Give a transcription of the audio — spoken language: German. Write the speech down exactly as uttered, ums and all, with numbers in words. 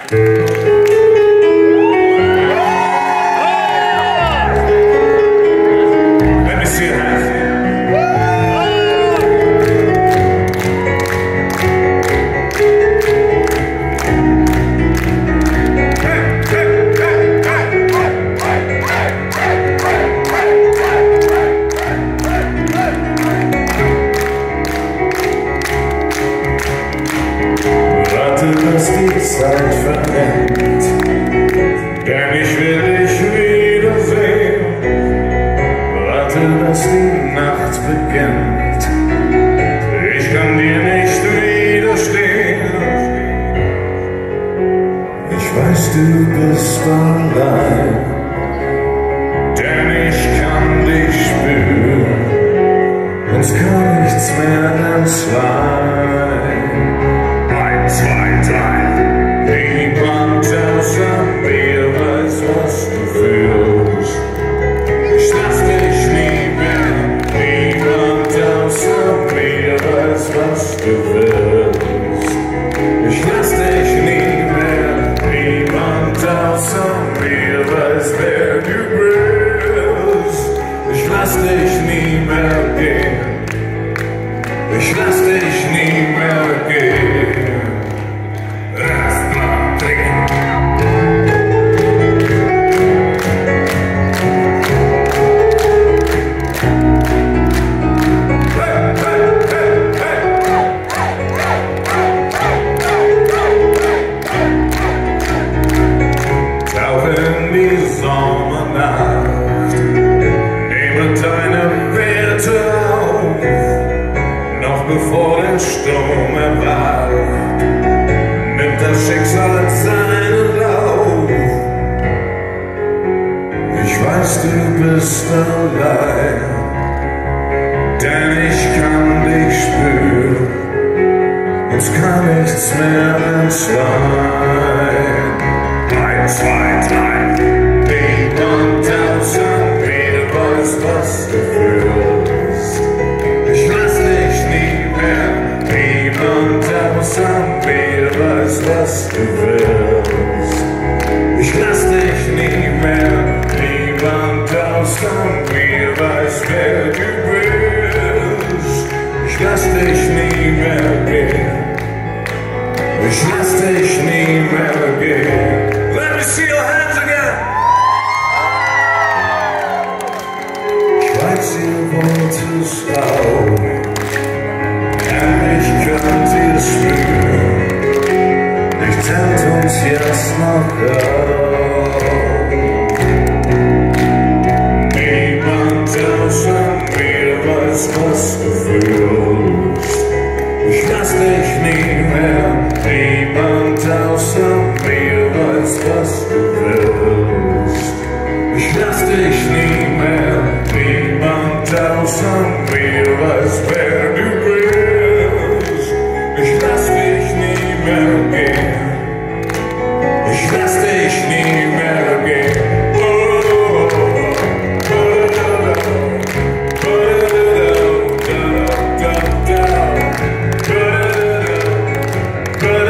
Dass die Zeit verrennt, denn ich will dich wiedersehen. Warte, dass die Nacht beginnt, ich kann dir nicht widerstehen. Ich weiß, du bist allein, denn ich kann dich spüren, uns kann nichts mehr entzweien. Zwei, drei. Niemand außer mir weiß, was du fühlst. Ich lass dich nie mehr. Niemand außer mir weiß, was du willst. Ich lass dich nie mehr. Niemand außer mir weiß, wer du bist. Ich lass dich nie mehr gehen. Ich lass dich nie mehr gehen. Sommernacht, nehme deine Werte auf, noch bevor der Sturm erwacht, nimmt das Schicksal seinen Lauf. Ich weiß, du bist allein, denn ich kann dich spüren, uns kann nichts mehr entzweien. Eins, zwei, drei. Niemand außer mir weiß, was du fühlst. Ich lass dich nie mehr. Niemand außer mir weiß, was du willst. Ich lass dich nie mehr. Niemand außer mir weiß, wer du bist. Ich lass dich nie mehr gehen. Ich lass dich nie mehr gehen. Let me see your hands again. Ihr wollt es auch, denn ich könnt ihr spüren, ich trennt uns jetzt noch auf. Niemand außer mir weiß, was du fühlst. Ich lass dich nie mehr. Niemand außer mir weiß, was du willst. Ich lass dich nie mehr. Niemand außer mir weiß, wer du bist. Ich lass dich nie mehr gehen. Ich lass dich nie mehr gehen. Oh, oh, oh, oh, oh, oh, oh,